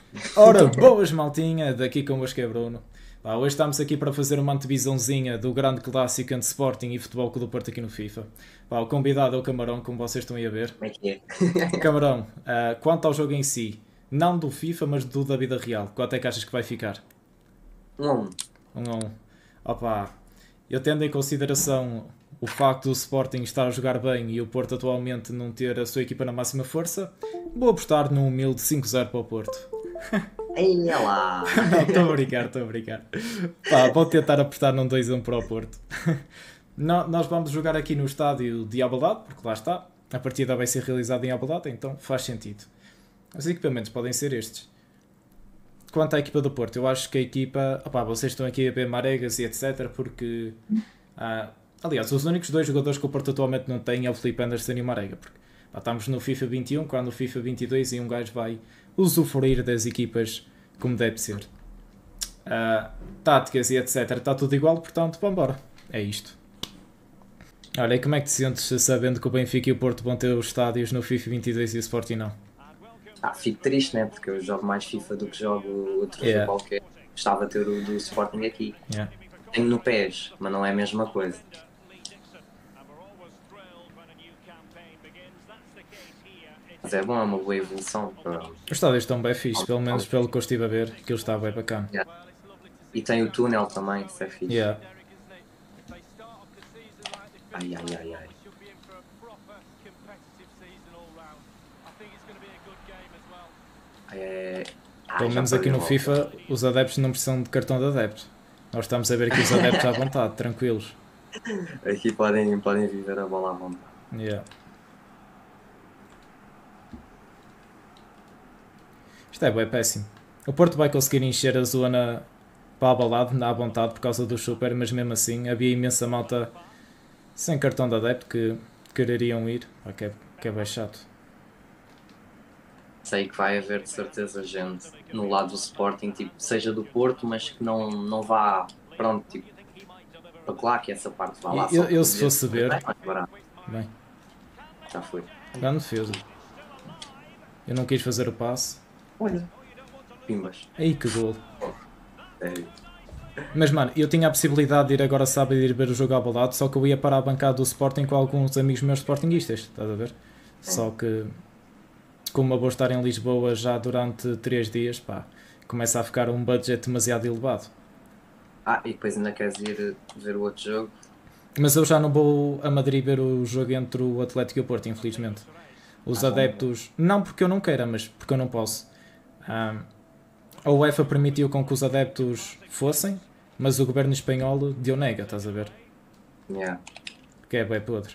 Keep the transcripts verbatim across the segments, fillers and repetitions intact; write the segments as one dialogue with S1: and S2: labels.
S1: Ora, boas maltinha, daqui convosco é Bruno. Pá, hoje estamos aqui para fazer uma antevisãozinha do grande clássico entre Sporting e Futebol Clube do Porto aqui no FIFA. Pá, o convidado é o Camarão, como vocês estão aí a ver.
S2: Como é que é?
S1: Camarão, ah, quanto ao jogo em si, não do FIFA, mas do da vida real, quanto é que achas que vai ficar?
S2: Um a um.
S1: Um a um. Opa, eu tendo em consideração o facto do Sporting estar a jogar bem e o Porto atualmente não ter a sua equipa na máxima força, vou apostar num humilde cinco a zero para o Porto.
S2: Ei, é lá!
S1: Não, estou a brincar, estou a brincar. Pá, vou tentar apostar num dois a um para o Porto. No- Nós vamos jogar aqui no estádio de Alvalade, porque lá está. A partida vai ser realizada em Alvalade, então faz sentido. Os equipamentos podem ser estes. Quanto à equipa do Porto, eu acho que a equipa... Opá, vocês estão aqui a ver Maregas e etcétera. Porque... ah, aliás, os únicos dois jogadores que o Porto atualmente não tem é o Felipe Anderson e o Marega. Porque pá, estamos no FIFA vinte e um, quando no FIFA vinte e dois e um gajo vai usufruir das equipas como deve ser. Ah, táticas e etcétera. Está tudo igual, portanto, vamos embora. É isto. Olha, e como é que te sentes sabendo que o Benfica e o Porto vão ter os estádios no FIFA vinte e dois e o Sporting não?
S2: Ah, fico triste, né? Porque eu jogo mais FIFA do que jogo outro
S1: Yeah.
S2: jogo qualquer. Gostava de ter o do Sporting aqui.
S1: Yeah.
S2: Tenho no P E S, mas não é a mesma coisa. Mas é bom, é uma boa evolução. Para...
S1: Os estádios estão bem fixe, pelo menos pelo que eu estive a ver, aquilo está bem bacana.
S2: Yeah. E tem o túnel também, isso é fixe.
S1: Yeah.
S2: Ai, ai, ai, ai. É... Ah,
S1: Pelo
S2: já
S1: menos aqui
S2: perdi
S1: no
S2: logo.
S1: FIFA os adeptos não precisam de cartão de adepto. Nós estamos a ver aqui os adeptos à vontade, tranquilos.
S2: Aqui podem, podem viver a bola à vontade.
S1: Yeah. Isto é bem péssimo. O Porto vai conseguir encher a zona para a balada, à vontade, por causa do super, mas mesmo assim havia imensa malta sem cartão de adepto que quereriam ir. Pá, que, é, que é bem chato.
S2: Sei que vai haver de certeza gente no lado do Sporting, tipo, seja do Porto, mas que não, não vá, pronto, tipo, para lá que essa parte vá lá.
S1: Eu-
S2: só
S1: eu
S2: por
S1: se
S2: dizer,
S1: fosse ver-
S2: é mais barato.
S1: Bem,
S2: Já foi.
S1: grande defesa. Eu não quis fazer o passe.
S2: Olha, pimbas.
S1: Aí que gol.
S2: Sério.
S1: Mas mano, eu tinha a possibilidade de ir agora sábado e ir ver o jogo ao balado, só que eu ia para a bancada do Sporting com alguns amigos meus sportinguistas, estás a ver? Só que, como eu vou estar em Lisboa já durante três dias, pá, começa a ficar um budget demasiado elevado.
S2: Ah, e depois ainda queres ir ver o outro jogo?
S1: Mas eu já não vou a Madrid ver o jogo entre o Atlético e o Porto, infelizmente. Os
S2: Ah,
S1: adeptos, não porque eu não queira, mas porque eu não posso. Ah, a UEFA permitiu com que os adeptos fossem, mas o governo espanhol deu nega, estás a ver?
S2: Yeah.
S1: Que é bem podre.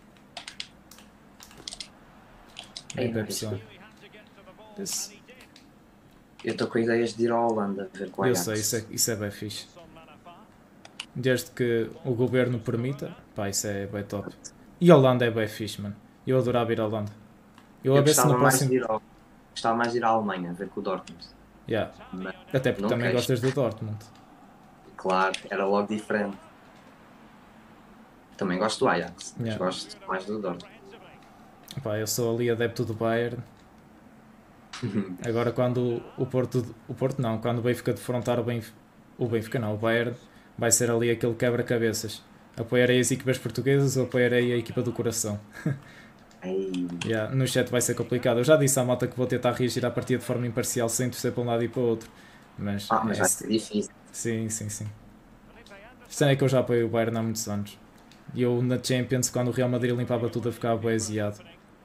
S2: Ei,
S1: Bem bem
S2: mas
S1: pessoal. Esse-
S2: Eu estou com ideias de ir à Holanda ver com a
S1: Eu
S2: Ajax.
S1: sei, isso é, isso é bem fixe. Desde que o governo permita, pá, isso é bem top. E a Holanda é bem fixe, mano. Eu adorava ir à Holanda. Eu,
S2: Eu
S1: a ver se
S2: gostava
S1: no
S2: mais
S1: próximo.
S2: de ir ao... Gostava mais de ir à Alemanha ver com o Dortmund.
S1: Yeah.
S2: Mas,
S1: Até porque
S2: Não
S1: também
S2: queres.
S1: gostas do Dortmund.
S2: claro, era logo diferente. Também gosto do Ajax, mas
S1: Yeah.
S2: gosto mais do Dortmund.
S1: Pá, eu sou ali adepto do Bayern. Agora quando o Porto, o Porto não, quando o Benfica defrontar o Benfica, o Benfica não, o Bayern, vai ser ali aquele quebra-cabeças. Apoiarei as equipas portuguesas ou apoiarei a equipa do coração.
S2: Ei,
S1: Yeah, no chat vai ser complicado. Eu já disse à malta que vou tentar reagir à partida de forma imparcial sem torcer para um lado e para o outro. Mas,
S2: ah, mas
S1: é-
S2: vai ser difícil.
S1: sim, sim, sim. Isto é que eu já apoio o Bayern há muitos anos. E eu na Champions, quando o Real Madrid limpava tudo, eu ficava bem aziado.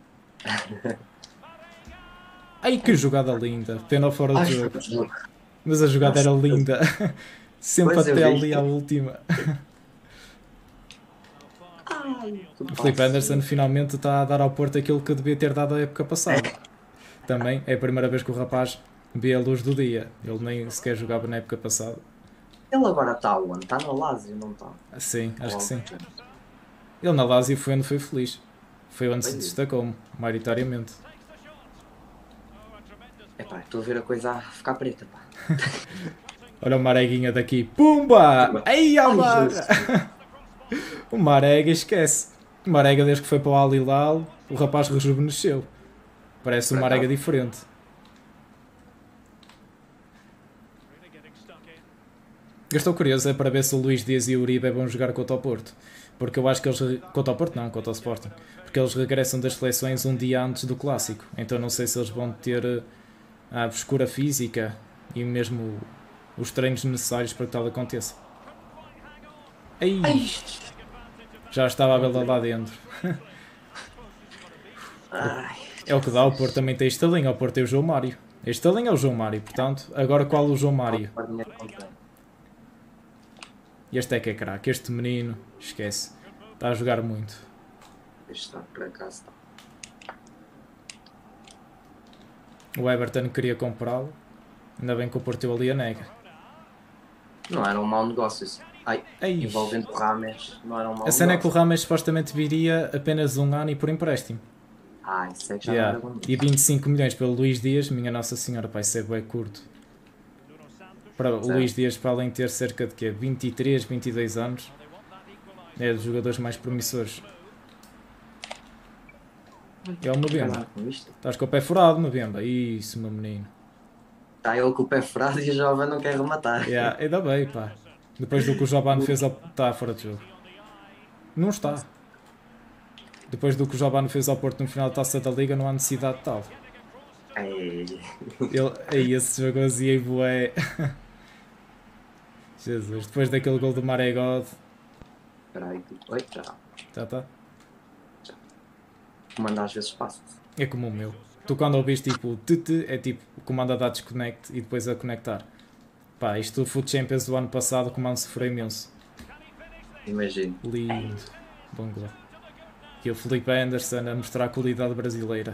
S1: Ai que jogada linda! Pena fora do
S2: Ai,
S1: jogo.
S2: jogo.
S1: Mas a jogada era linda. Sempre
S2: Pois eu
S1: até
S2: vi.
S1: ali à última.
S2: Ai,
S1: O Felipe Anderson finalmente está a dar ao Porto aquilo que devia ter dado a época passada. Também é a primeira vez que o rapaz vê a luz do dia. Ele nem sequer jogava na época passada.
S2: Ele agora está onde? Está no Lazio, não está?
S1: Sim, acho que sim. Ele na Lazio foi onde foi feliz. Foi onde se
S2: Pois é.
S1: destacou, maioritariamente.
S2: Epá, estou a ver a coisa a ficar preta, pá.
S1: Olha o Mareguinha daqui. Pumba! Ei, a
S2: Ai,
S1: barra!
S2: Jesus.
S1: O Marega esquece. O Marega desde que foi para o Al Hilal, o rapaz rejuvenesceu. Parece um
S2: Por
S1: Marega
S2: acaso.
S1: diferente. Eu estou curioso é para ver se o Luís Dias e o Uribe vão jogar contra o Porto. Porque eu acho que eles... Contra o Porto não, contra o Sporting. Porque eles regressam das seleções um dia antes do Clássico. Então não sei se eles vão ter a frescura física e mesmo os treinos necessários para que tal aconteça. Ei,
S2: Ai.
S1: já estava a vê-la lá dentro.
S2: Ai,
S1: É o que dá, o Porto também tem estalinho, o Porto tem o João Mário. Este estalinho é o João Mário, portanto, agora qual o João Mário? Este é que é craque, este menino, esquece, está a jogar muito.
S2: Este está por acaso.
S1: O Everton queria comprá-lo, ainda bem que o Porto deu ali a nega.
S2: Não era um mau negócio isso. Ai,
S1: Ei.
S2: envolvendo o Rames, não era um mau
S1: A cena é que o
S2: negócio.
S1: Rames supostamente viria apenas um ano e por empréstimo.
S2: Ah, isso é que já
S1: Yeah.
S2: não era bom.
S1: E vinte e cinco milhões pelo Luís Dias, minha Nossa Senhora, vai ser bem curto. Para o
S2: Certo.
S1: Luís Dias, para além de ter cerca de quê? vinte e três, vinte e dois anos, é dos jogadores mais promissores. É o Mbemba.
S2: Caralho, com isto.
S1: Estás com o pé furado, Mbemba. Isso, meu menino.
S2: Está ele com o pé furado e o jovem não quer rematar.
S1: Yeah, ainda bem, pá. Depois do que o Jobano fez, ao... está fora de jogo. Não está. Depois do que o Jobano fez ao Porto no final da Taça da Liga, não há necessidade de tal.
S2: Ei.
S1: Ele, aí esse jogo azia e bué. Jesus, depois daquele gol do Maré-God.
S2: Espera aí. Oi, já.
S1: Já está.
S2: O comando às vezes passa.
S1: É como o meu. Tu quando ouviste tipo tete, é tipo o comando a dar desconnect e depois a conectar. Pá, isto do Foot Champions do ano passado, o comando sofreu imenso.
S2: Imagino.
S1: Lindo. Bom gol. E o Felipe Anderson a mostrar a qualidade brasileira.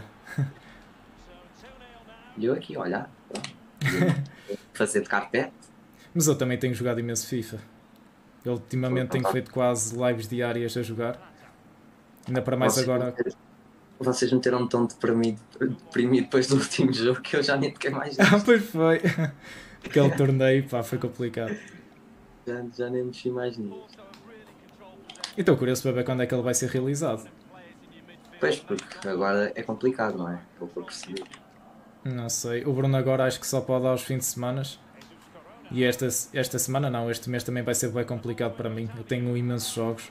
S2: E eu aqui, olha. Fazer de carpete.
S1: Mas eu também tenho jogado imenso FIFA. Eu ultimamente tenho feito quase lives diárias a jogar. Ainda para mais
S2: Vocês
S1: agora.
S2: meteram- Vocês me meteram tão deprimido, deprimido depois do último jogo que eu já nem toquei mais
S1: Ah,
S2: nisto.
S1: pois foi. Aquele torneio, pá, foi complicado.
S2: já, já nem mexi mais nisto.
S1: E estou curioso para ver quando é que ele vai ser realizado.
S2: Pois, porque agora é complicado, não é? Pelo que eu percebi.
S1: Não sei. O Bruno agora acho que só pode aos fins de semana. E esta, esta semana não, este mês também vai ser bem complicado para mim. Eu tenho imensos jogos.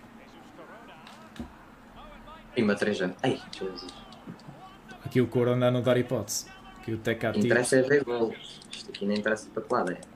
S2: E uma três já. Ai, Jesus.
S1: Aqui o Corona não dar hipótese. Aqui o
S2: O que
S1: Tecati.
S2: interessa é ver golos. Isto aqui não interessa para que lado é.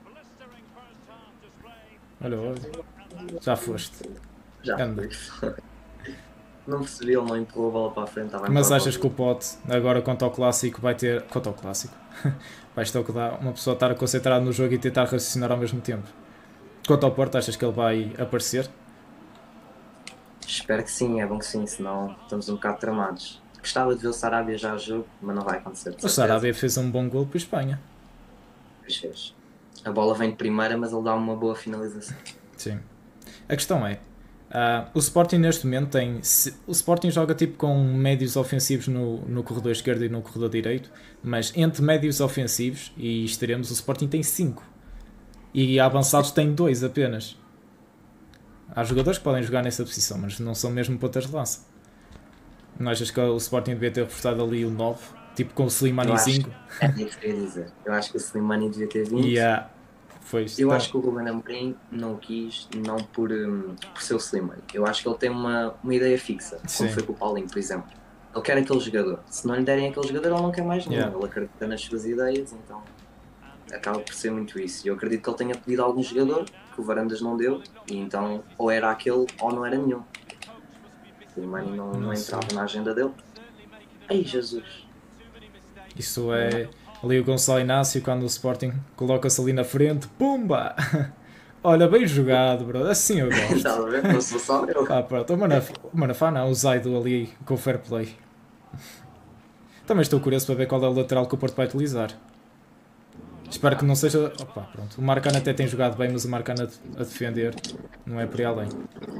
S1: Olha, olha. Já foste.
S2: Já
S1: Anda.
S2: foi. Não percebi, ele não empurrou a bola para a frente. Estava a
S1: Mas
S2: empurrar
S1: achas
S2: para
S1: que o Pote, agora quanto ao clássico, vai ter. Quanto ao clássico? Vai estar o que dá uma pessoa estar concentrada no jogo e tentar raciocinar ao mesmo tempo. Quanto ao Porto, achas que ele vai aparecer?
S2: Espero que sim, é bom que sim, senão estamos um bocado tramados. Gostava de ver o Sarabia já a jogo, mas não vai acontecer. de
S1: O
S2: certeza.
S1: Sarabia fez um bom gol para a Espanha.
S2: Pois fez. A bola vem de primeira, mas ele dá uma boa finalização.
S1: Sim. A questão é, ah, o Sporting neste momento tem... se- o Sporting joga tipo com médios ofensivos no, no corredor esquerdo e no corredor direito, mas entre médios ofensivos e extremos o Sporting tem cinco. E avançados tem dois apenas. Há jogadores que podem jogar nessa posição, mas não são mesmo pontas de lança. Não achas que o Sporting devia ter reforçado ali o nove? Tipo com o Slimanizinho?
S2: É isso que eu ia dizer. Eu acho que o Slimani devia ter vindo.
S1: E ah, foi
S2: Eu
S1: tá-
S2: acho que o Ruben Amorim não o quis, não por, hum, por ser o Slimani. Eu acho que ele tem uma, uma ideia fixa,
S1: Sim.
S2: como foi com o Paulinho, por exemplo. Ele quer aquele jogador. Se não lhe derem aquele jogador, ele não quer mais nenhum.
S1: Yeah.
S2: Ele acredita nas suas ideias, então acaba por ser muito isso. E eu acredito que ele tenha pedido algum jogador que o Varandas não deu, e então ou era aquele ou não era nenhum. O Slimani não, não
S1: Não
S2: entrava
S1: sei.
S2: na agenda dele. Ai, Jesus!
S1: Isso é ali o Gonçalo Inácio quando o Sporting coloca-se ali na frente, pumba! Olha, bem jogado, bro. Assim eu gosto.
S2: Estava a ver? Não sou só eu.
S1: Ah, pronto. O Manaf- o Manafá não, o Zaido ali com o fair play. Também estou curioso para ver qual é o lateral que o Porto vai utilizar. Espero que não seja... Opa, pronto. O Marcano até tem jogado bem, mas o Marcano a, a defender não é por aí além.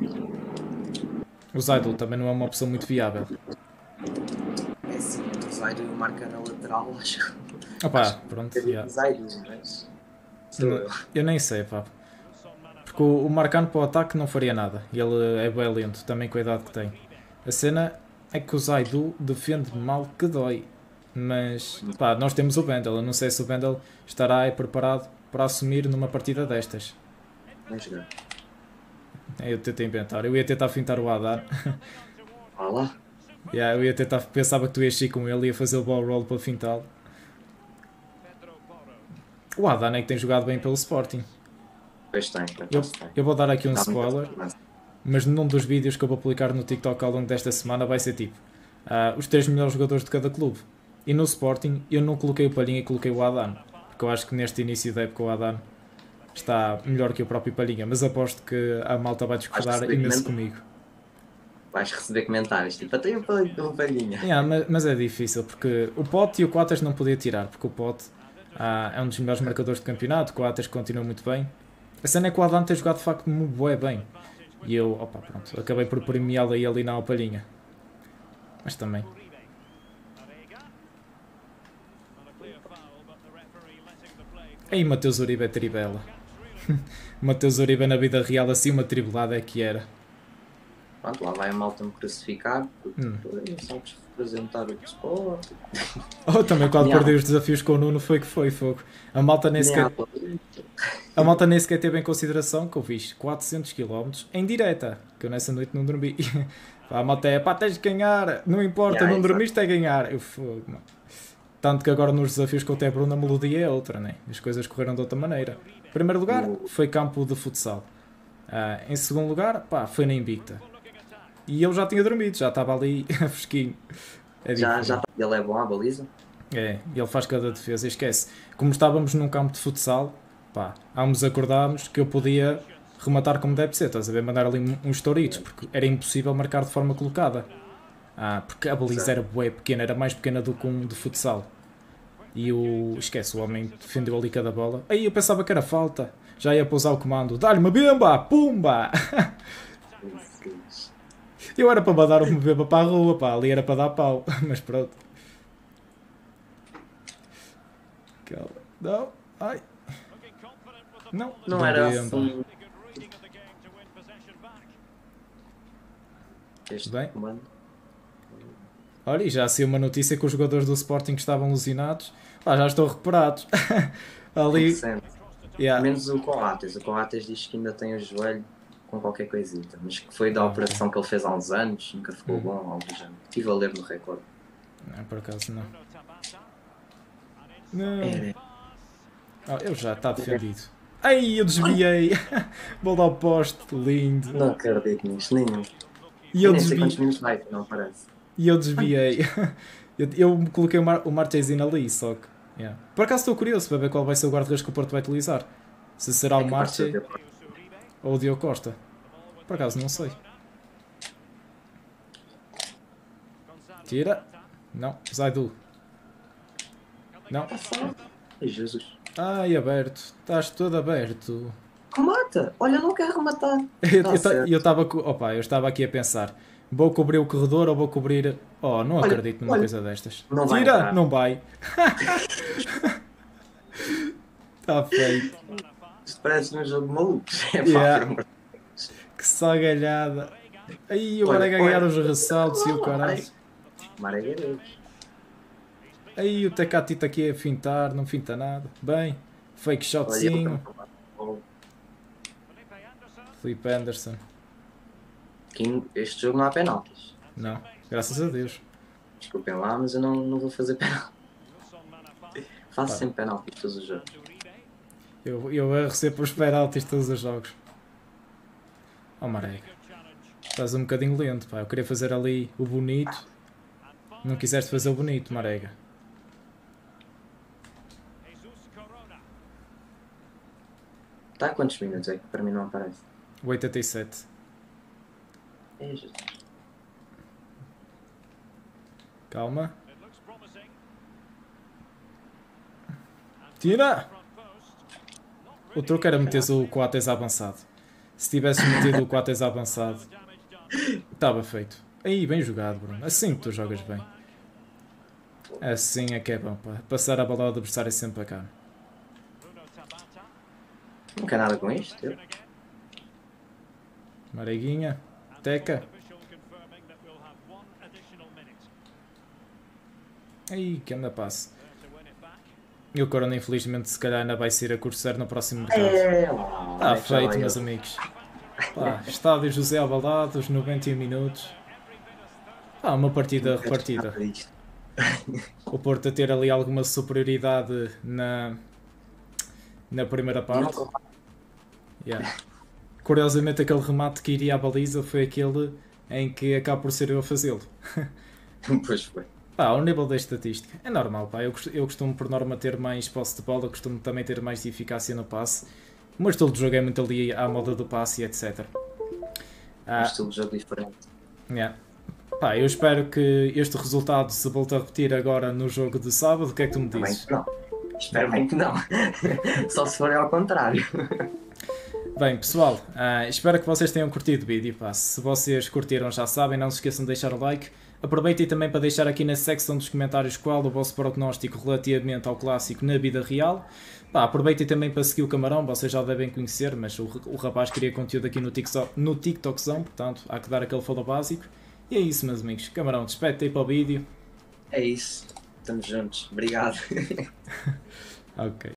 S1: O Zaido também não é uma opção muito viável.
S2: É sim, o Zaido e o Marca na lateral, acho que.
S1: Opa, pronto.
S2: Seria
S1: Yeah.
S2: o Zaido, mas. Sou eu.
S1: Eu nem sei, pá. Porque o, o Marcano para o ataque não faria nada. Ele é bem lento, também com a idade que tem. A cena é que o Zaidu defende mal que dói. Mas, pá, nós temos o Bendel. Eu não sei se o Bendel estará preparado para assumir numa partida destas.
S2: Vai jogar.
S1: É, eu tentei inventar. Eu ia tentar fintar o Adan.
S2: Olha lá.
S1: Yeah, eu ia tentar, pensava que tu ias ir com ele e ia fazer o ball roll para fintá-lo. O Adan é que tem jogado bem pelo Sporting.
S2: Pois tem,
S1: Eu,
S2: pois tem.
S1: eu vou dar aqui um
S2: Dá muita
S1: spoiler,
S2: segurança.
S1: mas num dos vídeos que eu vou publicar no TikTok ao longo desta semana vai ser tipo ah, os três melhores jogadores de cada clube. E no Sporting eu não coloquei o Palhinha e coloquei o Adan, porque eu acho que neste início da época o Adan está melhor que o próprio Palhinha, mas aposto que a malta vai discordar
S2: receber
S1: imenso
S2: comentários.
S1: comigo.
S2: Vais receber comentários tipo, até eu falei de uma palhinha.
S1: Yeah, mas, mas é difícil, porque o Pote e o Coates não podia tirar, porque o Pote ah, é um dos melhores marcadores do campeonato, o Coates continua muito bem. A cena é que o Adan tem jogado de facto muito bué bem. E eu, opa, pronto, acabei por premiá-lo aí ali na Palhinha. Mas também. Aí Mateus Uribe é tribela. Mateus Uribe na vida real assim uma tribulada é que era.
S2: Pronto, lá vai a malta me crucificar, porque
S1: Hum.
S2: tu não sabes representar o desporto.
S1: Oh, também quando
S2: Yeah.
S1: perdi os desafios com o Nuno foi que foi, fogo. A malta nem sequer, a malta nem sequer teve em consideração que eu fiz quatrocentos quilómetros em direta, que eu nessa noite não dormi. Pá, a malta é, pá, tens de ganhar, não importa,
S2: Yeah,
S1: não
S2: exato.
S1: dormiste é ganhar. Eu fogo, mano. Tanto que agora nos desafios com o Tebruno a melodia é outra, né? As coisas correram de outra maneira. Em primeiro lugar, foi campo de futsal. Ah, em segundo lugar, pá, foi na Invicta. E eu já tinha dormido, já estava ali fresquinho. É
S2: Já,
S1: diferente.
S2: já tá- ele é bom à baliza?
S1: É, ele faz cada defesa, esquece. Como estávamos num campo de futsal, pá, ambos acordámos que eu podia rematar como deve ser, estás a ver? Mandar ali um- uns touritos, porque era impossível marcar de forma colocada. Ah, porque a baliza
S2: Certo.
S1: era bué pequena, era mais pequena do que um de futsal. E o. Esquece, o homem defendeu ali cada bola. Aí eu pensava que era falta. Já ia pousar o comando. Dá-lhe uma bimba! Pumba!
S2: Jesus.
S1: Eu era para mandar uma bimba para a rua, pá. Ali era para dar pau. Mas pronto. Calma. Não. Ai. Não.
S2: Não
S1: Dá
S2: era
S1: bimba.
S2: assim. Este
S1: Bem.
S2: comando.
S1: Olha, e já saiu uma notícia que os jogadores do Sporting que estavam lesionados, pá, já estão recuperados. Ali.
S2: Recente.
S1: Yeah.
S2: Menos o Coates. O Coates diz que ainda tem o joelho com qualquer coisita, mas que foi da
S1: Ah.
S2: operação que ele fez há uns anos, nunca ficou
S1: Hum.
S2: bom, algo do género. Estive a ler no recorde.
S1: Não, por acaso não. Não.
S2: Era.
S1: Oh, eu já, está defendido. Ai, eu desviei. Bola ao poste, lindo.
S2: Não acredito nisto, nenhum.
S1: E
S2: Eu
S1: eu
S2: nem sei quantos
S1: desviei.
S2: minutos vai, não parece.
S1: E eu desviei. Eu, eu coloquei o, Mar o Marchesin ali, só que. Yeah. Por acaso estou curioso para ver qual vai ser o guarda-redes que o Porto vai utilizar. Se será
S2: É
S1: o
S2: que
S1: Marche
S2: parece ter-
S1: ou o Diogo Costa. Por acaso não sei. Tira. Não. Zaidu. Não.
S2: Ai, Jesus.
S1: Ai, aberto. Estás todo aberto.
S2: Remata! Olha, não quero rematar.
S1: Eu
S2: Tá
S1: eu ta-
S2: certo.
S1: eu estava co- opa, eu estava aqui a pensar. Vou cobrir o corredor ou vou cobrir. Oh, não
S2: Olha,
S1: acredito numa
S2: olha.
S1: coisa destas.
S2: Não vai
S1: Tira!
S2: entrar.
S1: Não vai. Está feito.
S2: Isto parece um jogo de malucos. É pá,
S1: Yeah.
S2: por amor de
S1: Que salgalhada. Aí o
S2: Olha,
S1: Marega a ganhar
S2: olha.
S1: os ressaltos e o caralho.
S2: Maravilhoso.
S1: Aí o Tecatito aqui a fintar, não finta nada. Bem, fake
S2: Olha,
S1: shotzinho.
S2: eu-
S1: Felipe Anderson.
S2: Aqui, este jogo não há penaltis.
S1: Não, graças a Deus.
S2: Desculpem lá, mas eu não, não vou fazer penalti. Faço
S1: Tá.
S2: sempre penalti em todos os jogos.
S1: Eu, eu recebo os penaltis todos os jogos. Oh Marega. Estás um bocadinho lento, pá. Eu queria fazer ali o bonito. Não quiseste fazer o bonito, Marega.
S2: Está a quantos minutos é que para mim não aparece?
S1: oitenta e sete.
S2: É, Jesus.
S1: Calma. Tira! O truque era meter o Coates avançado. Se tivesses metido o Coates avançado, estava feito. Aí, bem jogado, Bruno. Assim que tu jogas bem. Assim é que é bom, pá. Passar a bola ao adversário é sempre bacana.
S2: Não quer nada com isto? Eu?
S1: Mareguinha. Teca. Aí, que anda passe. E o Corona, infelizmente, se calhar ainda vai ser a cursar no próximo mercado.
S2: É, lá,
S1: Está
S2: é,
S1: feito,
S2: já
S1: meus
S2: vai.
S1: amigos. Pá, estádio José Alvalade, os noventa e um minutos. Pá, uma partida
S2: Não quero
S1: repartida.
S2: nada disto.
S1: O Porto a ter ali alguma superioridade na, na primeira parte.
S2: Não,
S1: Yeah. Curiosamente, aquele remate que iria à baliza foi aquele em que acaba por ser eu a fazê-lo.
S2: pois foi.
S1: Pá, ao nível da estatística, é normal, pá. Eu, cost- eu costumo, por norma, ter mais posse de bola, costumo também ter mais eficácia no passe. O meu estilo de jogo é muito ali à moda do passe e etcétera.
S2: Um
S1: Ah,
S2: estilo de jogo diferente.
S1: yeah. Pá, eu espero que este resultado se volte a repetir agora no jogo de sábado. O que é que tu me
S2: Também
S1: dizes?
S2: que não. Espero bem que não. Só se for ao contrário.
S1: Bem, pessoal, ah, espero que vocês tenham curtido o vídeo. Pá. Se vocês curtiram, já sabem, não se esqueçam de deixar o like. Aproveitem também para deixar aqui na secção dos comentários qual o vosso prognóstico relativamente ao clássico na vida real. Pá, aproveitem também para seguir o Camarão, vocês já devem conhecer, mas o, o rapaz cria conteúdo aqui no, TikTok, no TikTokzão, portanto há que dar aquele follow básico. E é isso, meus amigos. Camarão, despede-te aí para o vídeo.
S2: É isso. Estamos juntos. Obrigado.
S1: Ok.